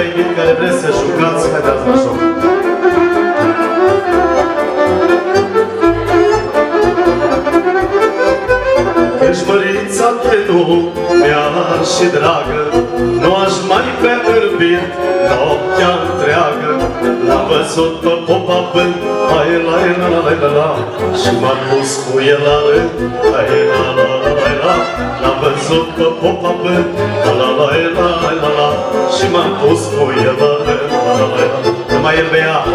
invit care vreți să jucați, haideți la joc. Crâșmărița de lumea și dragă, nu aș mai pe îrbit noaptea întreagă. L-am văzut pe popa bând, hai la la la la la la, și m-am pus cu el la rând, hai la la la la la. L-am văzut pe popa bând, la la la la la la, și m-am pus cu el la rând, la la la la. Numai el bea apă.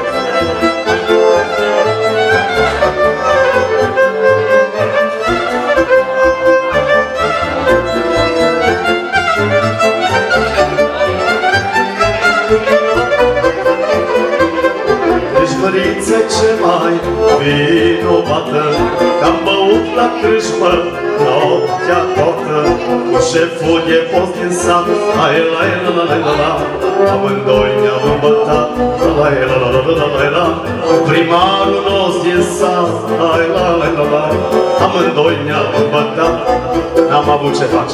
Crâșmăriță ce mai vinovată, că-am băut la crâșmă noaptea toată. Cu șeful e fost din sat, hai la la la la la, amândoi ne-am îmbătat, la la la la la la la. Cu primarul nostru din sat, hai la la la la, amândoi ne-am îmbătat. N-am avut ce face.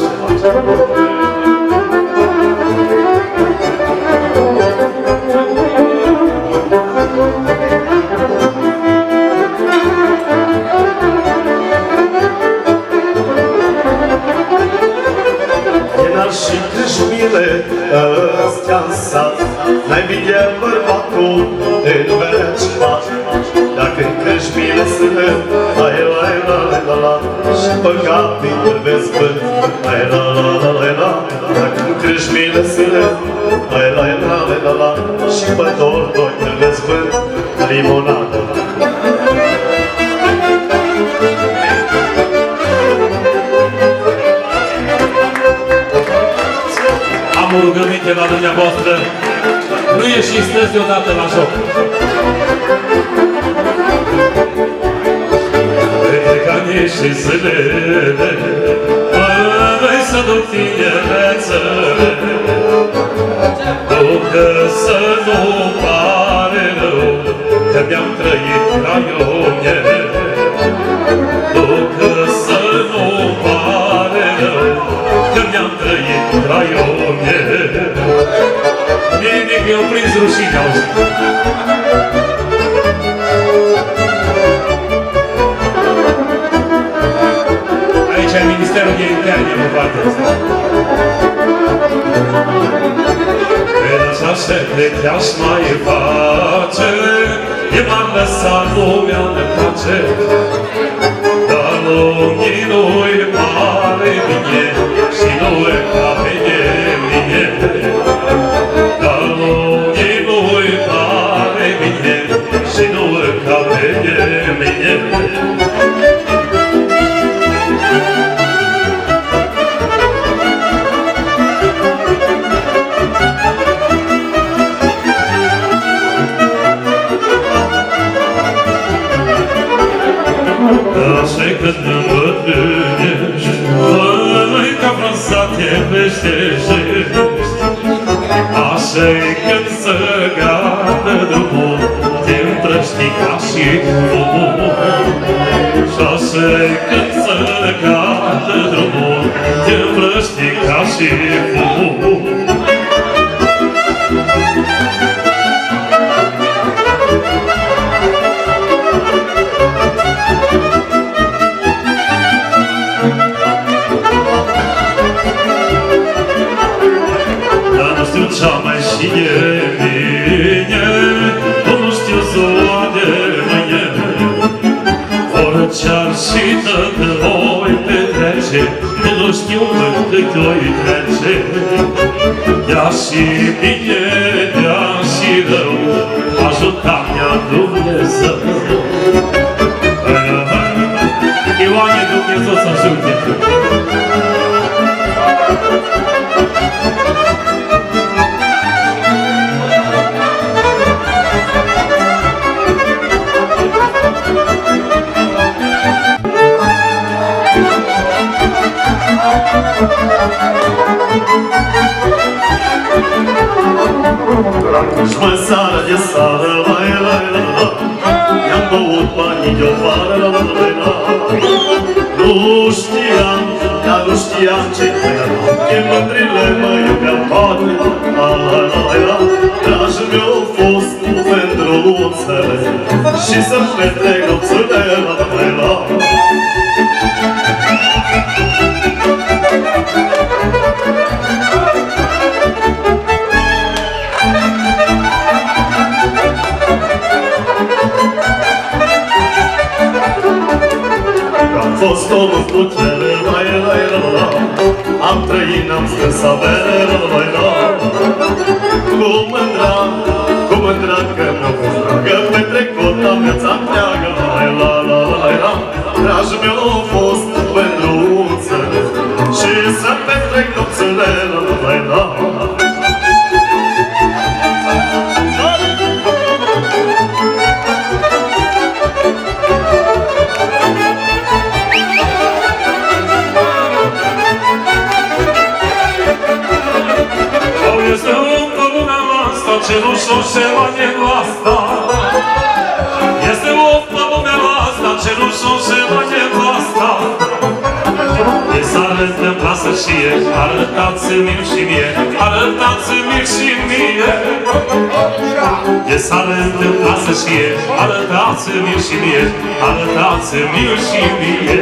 Și crâșmile ăstea-n sat, n-ai bine bărbatul din Verecipat. Dacă în crâșmile sunt, hai la la la la la, și păcatii îl vezi vânt, hai la la la la la. Dacă în crâșmile sunt, hai la la la la la, și pe doi îl vezi vânt, limonadă. Am o rugăminte la dumneavoastră, nu ieșiți străzi deodată la joc. Plecane și zilele, măi să duc tinerețele, ducă să nu pare rău, că mi-am trăit raione. Ducă să nu pare rău, că mi-am trăit raione. Nimic, mi-au prins rușine, auzi. Aici e Ministerul de Interne, mă poate. Când așa se plec-aș mai face, e m-am lăsat lumea în pace. Dar lumii nu-i pare bine și nu-i ca pe mine. Dar lumii nu-i pare bine și nu-i ca pe mine. Așa când îmbătrânești, măi ca frunza te veștești. Așa-i când să gata drumul, te împrăști ca și fumul. Și așa-i când să gata drumul, te împrăști ca și fumul. Ce-a mai și e bine, nu știu ziua de mâine. Orice-ar și dacă voi petrece, nu știu cât o-i trece. Ia și bine, ia și rău, ajuta-mi-a Dumnezeu. Ioane, Dumnezeu să ajute! Mă seara de seară, la la la la, i-am băut banii de-o vară, la la la la. Nu știam, dar nu știam ce era, că mândrile mă iubeam toate. Dragii mi-au fost mândruțele și să-mi petrec nopțile la. Am fost omul cu putere, am trăit, n-am strâns avere, cu mândra că mi-o dragă, petrec toată viața întreagă, dragii mi-au fost mândruțele și să-mi petrec nopțile, Este om pe lumea asta, cerușul și la nevasta. Este om pe lumea asta, cerușul și la nevasta. E s-ar întâmpla să știe, arătați-mi și mie, arătați-mi și mie. E s-ar întâmpla să știe, arătați-mi și mie, arătați-mi și mie.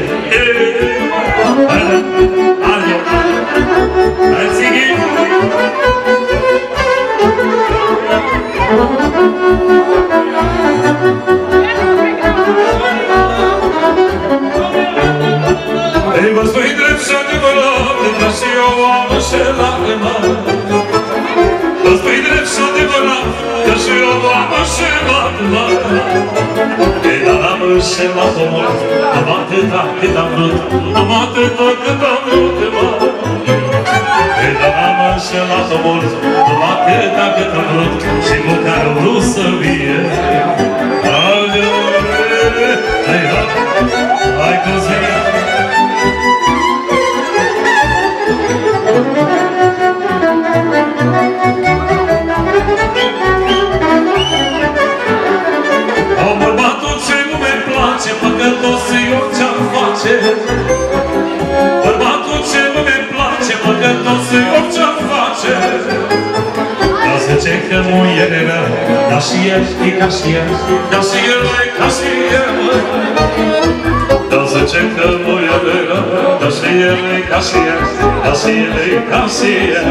Ei, vă spui drept și adevărat, că și eu am înșelat de mare. Vă spui drept și adevărat, că și eu am înșelat de mare. Ei, dar am înșelat omul, am atâta cât am vrut, am atâta cât am vrut de mare. Ei, dar am înșelat omul, am atâta cât am vrut și cu care am vrut să vie. Hai cum-ți vine! O bărbatul ce nu mi-e place, păcătos eu ce-am face. Bărbatul ce nu mi-e place, păcătos eu ce-am face. Dar zice că muiere mea, dar și el e ca și el, dar și el e ca și el. Dar zice că muiere mea, dar și el e ca și el, dar și el e ca și el.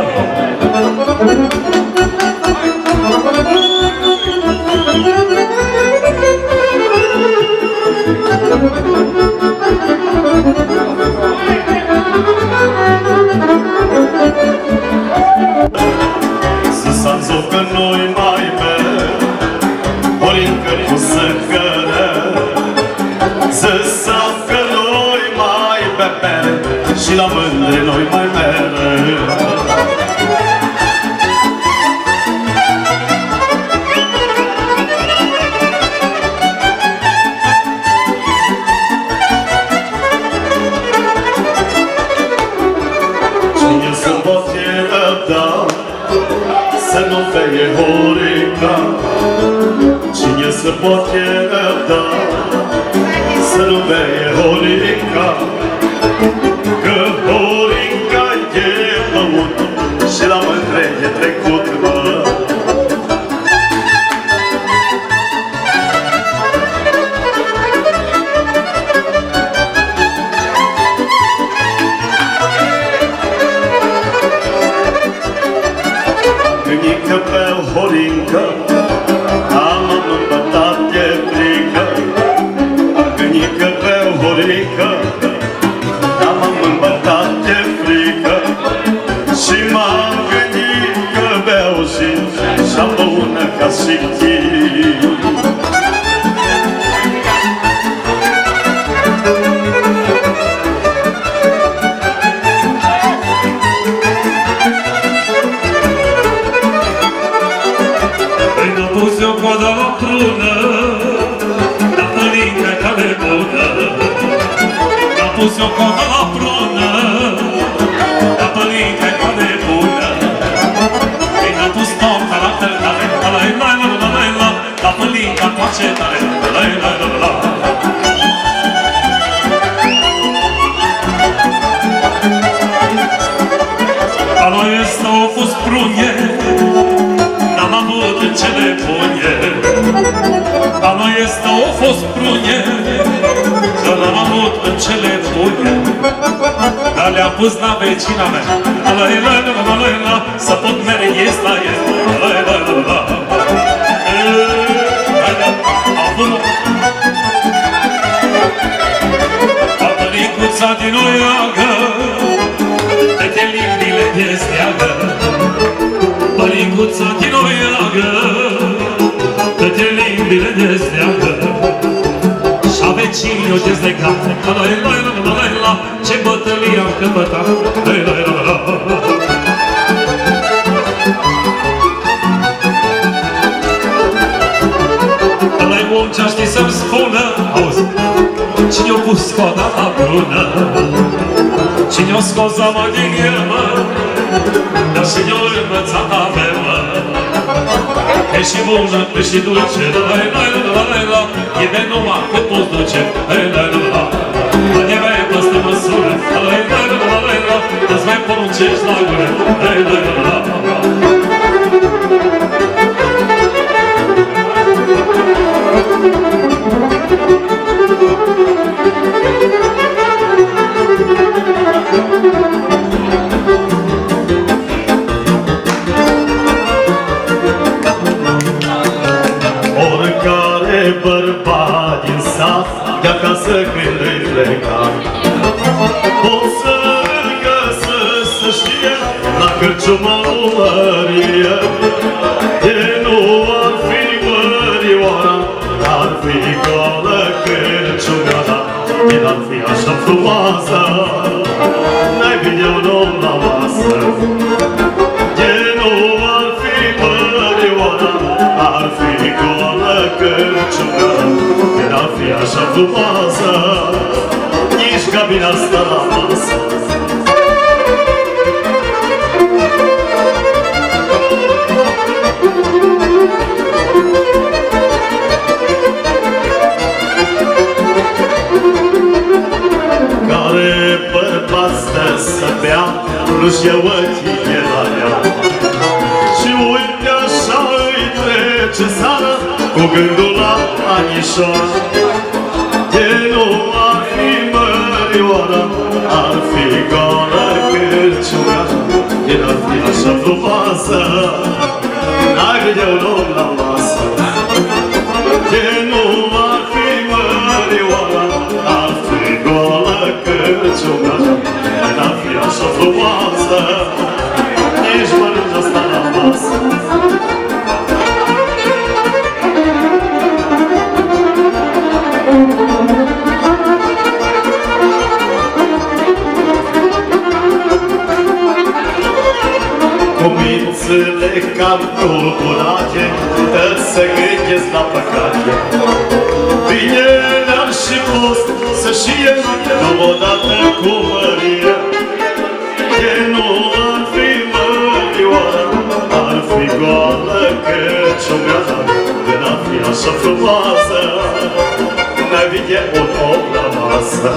Să s-a că noi mai merg, ori încă cu săcără. Să s-a că noi mai bebe și la mândre noi mai merg. Cine să poate răbda, să nu feie Horinca. Cine să poate răbda, să nu feie Horinca. Că Horinca e băut și la mândre e trecut, bă. Gândică pe Horinca, am îmbătat de frică. Gândică pe Horinca, am îmbătat de frică. Și m-am gândit că beau și-am bună ca și chii. Pus eu coada la prună, dar părinca care bună. Am pus eu coada la prună, dar părinca care bună. Ei n-am pus noapta la tălare, la părinca coace tare, la. A noi ăsta au fost prune, au fost prune, că l-am avut în cele bune, dar le-am pus la vecina mea. Să pot mere ies la el. Părincuța din oiagă, de limbile de steagă. Părincuța din oiagă, de limbile de steagă. Și-a vecinii o dezlegat, ce bătălie am căpătat. Ăla-i om ce-a ști să-mi spună, auzi, cine-o pus coada la brună, cine-o scos ama din iermă, dar și ne-o învățat avemă. E și bună, e și dulce, e de numai cât poți duce. Ne mai păstă măsură, îți mai poruncești la gură. Oricare bărbat din sat de acasă când îi pleca, poți să-l găsești, să știe, la cârciuma lui Mărie. De nu ar fi Mărioara, ar fi goală cârciumioara, el ar fi așa frumoasă, n-ai vedea un om la masă. De nu ar fi Mărioara, ar fi goală cârciumioara, el ar fi așa frumoasă, nici ca bine ar sta la masă. Care bărbat stă să bea, nu-și ia ochii la ea, și uite așa îi trece seara, cu gândul la anișoară. De nu ar fi Mărioara, ar fi goală cârciumioara, el ar fi așa frumoasă, n-ai vedea un om la masă. De nu ar fi Mărioara, ar fi goală cârciumioara, el ar fi așa frumoasă, nici mănânci asta la masă. Cumințele cam tulburate, dă-ți să gândesc la păcate. Bine le-ar și fost să știe, nu odată cu Mărie. De nu ar fi Mărioara, ar fi goală cârciumioara, de n-ar fi așa frumoasă, n-ai vedea un om la masă.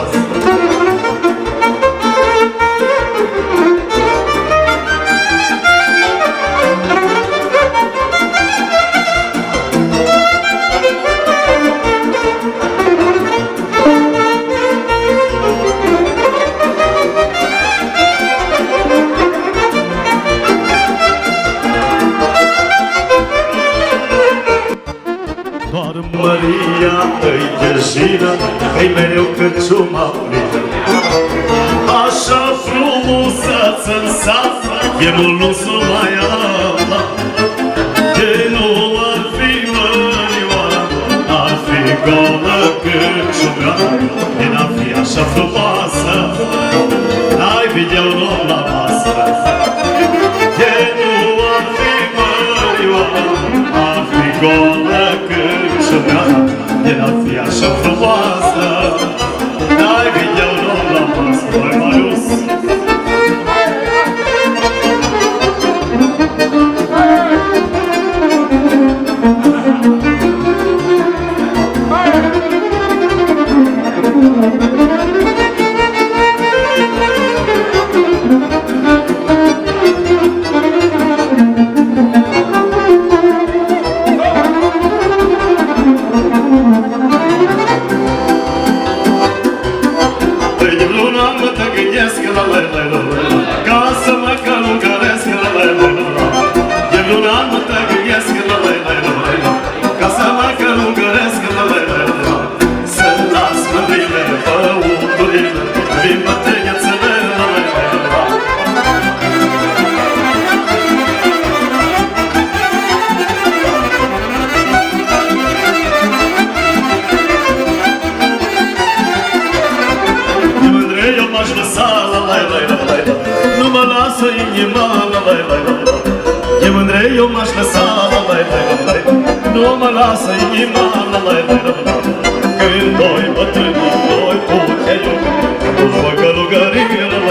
Maria îi deziră, că-i mereu cârciuma plină. Așa frumuseață-n sat, e mult nu s-o mai afla. De nu ar fi Mărioara, ar fi goală cârciumioara, de n-ar fi așa frumoasă, n-ai vedea un om la masă. De nu ar fi Mărioara, ar fi goală cârciumioara, de n-ar fi așa frumoasă, n-ai vedea un om la masă. Băi, Marius! Într-un an mă tăgâiesc, ca să mă călugăresc, să las mândrile, băuturile, vin bătrânețele, eu m-aș lăsa, nu mă lasă inima, e mândre, eu m-aș lăsa, nu mă lasă inima, când doi bătrâni, doi putea iubi, mă călugări,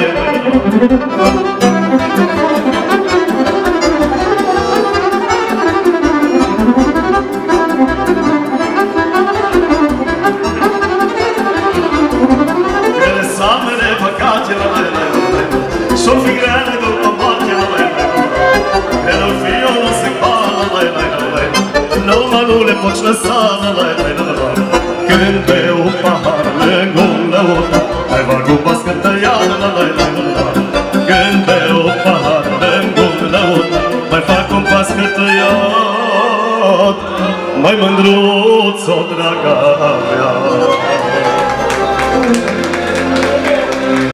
și-o fi grele după moarte, că nu fi eu nu se pală, numai nu le poți lăsa, când beu un pahar lângă un lăut, mai fac o pască tăiată, când beu un pahar lângă un lăut, mai fac o pască tăiată, mai mândruț-o, draga mea.